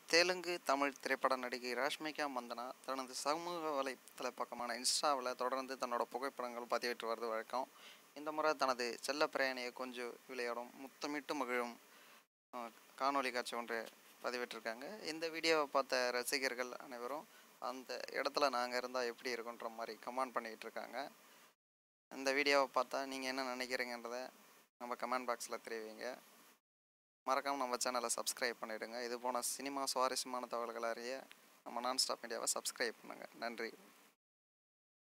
தெலுங்கு தமிழ் திரைப்பட நடிகை ராஷ்மிகா மந்தனா தனது சமூக வலைத்தள பக்கமான இன்ஸ்டாவில் தொடர்ந்து தன்னோட புகைப்படங்கள் பதிவிட்டு வருவது வழக்கம். இந்த முறை தனது செல்ல பிரயாணியை கொஞ்சம் விளையாடும் முத்தமிட்டு மகிழும் காணொலி காட்சி ஒன்று பதிவிட்டிருக்காங்க. இந்த வீடியோவை பார்த்த ரசிகர்கள் அனைவரும் அந்த இடத்துல நாங்கள் இருந்தால் எப்படி இருக்குன்ற மாதிரி கமெண்ட் பண்ணிக்கிட்டு இருக்காங்க. இந்த வீடியோவை பார்த்தா நீங்கள் என்ன நினைக்கிறீங்கன்றதை நம்ம கமெண்ட் பாக்ஸில் தெரிவிங்க. மறக்காமல் நம்ம சேனலை சப்ஸ்கிரைப் பண்ணிவிடுங்க. இது போன சினிமா சுவாரஸ்யமான தகவல்களை அறிய நம்ம நான்ஸ்டாப் மீடியாவை சப்ஸ்கிரைப் பண்ணுங்கள். நன்றி.